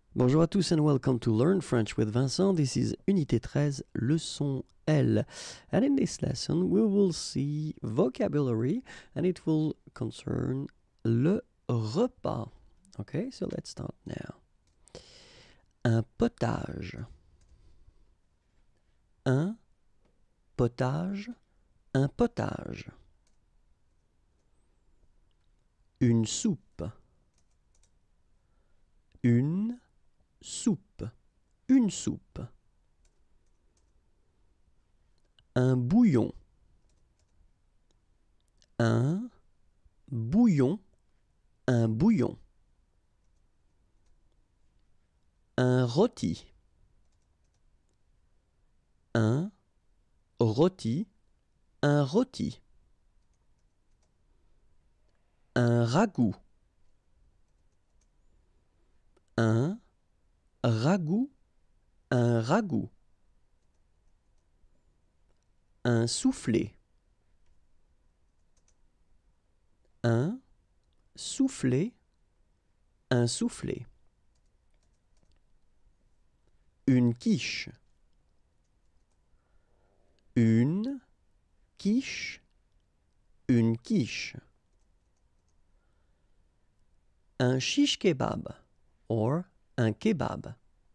Bonjour à tous and welcome to Learn French with Vincent. This is Unité 13, leçon L. And in this lesson, we will see vocabulary and it will concern le repas. Okay, so let's start now. Un potage. Un potage. Un potage. Une soupe. Une soupe. Une soupe. Un bouillon. Un bouillon. Un bouillon. Un rôti. Un rôti. Un rôti. Un ragoût. Un ragoût. Un ragoût. Un soufflé. Un soufflé. Un soufflé. Une quiche. Une quiche. Une quiche. Un shish kebab or un kebab.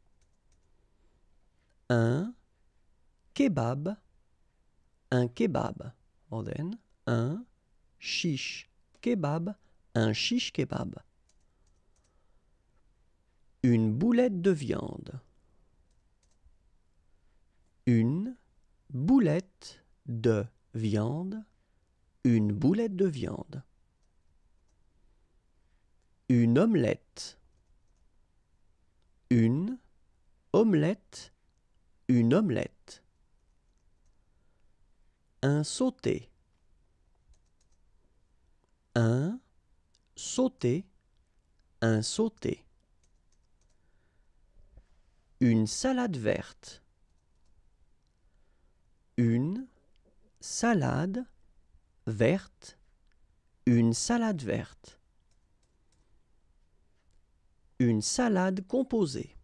Un kebab. Un kebab. Or then, un shish kebab. Un shish kebab. Une boulette de viande. Une boulette de viande. Une boulette de viande. Une omelette. Une omelette. Une omelette. Un sauté. Un sauté. Un sauté. Une salade verte. Une salade verte. Une salade verte. Une salade composée.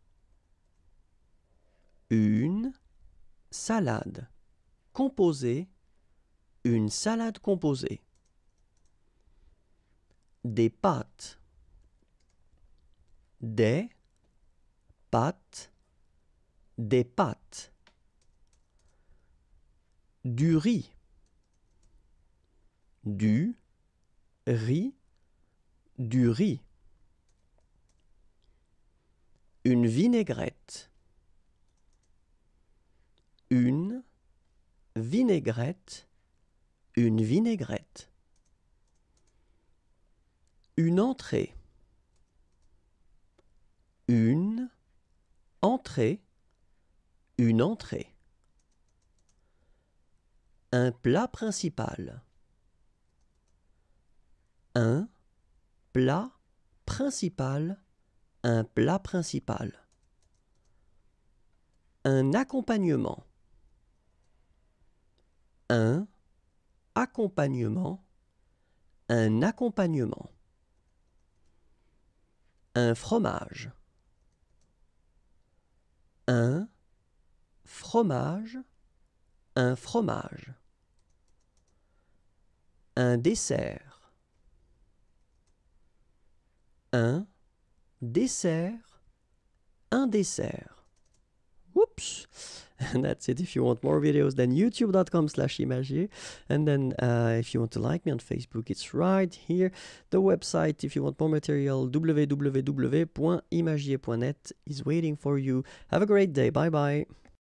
Une salade composée. Une salade composée. Des pâtes. Des pâtes. Des pâtes. Du riz. Du riz. Du riz. Une vinaigrette. Une vinaigrette. Une vinaigrette. Une entrée. Une entrée. Une entrée. Un plat principal. Un plat principal. Un plat principal. Un accompagnement. Un accompagnement. Un accompagnement. Un fromage. Un fromage. Un fromage. Un dessert. Un dessert. Un dessert. Whoops! And that's it. If you want more videos, then youtube.com/imagier. And then if you want to like me on Facebook, it's right here. The website, if you want more material, www.imagier.net is waiting for you. Have a great day. Bye-bye.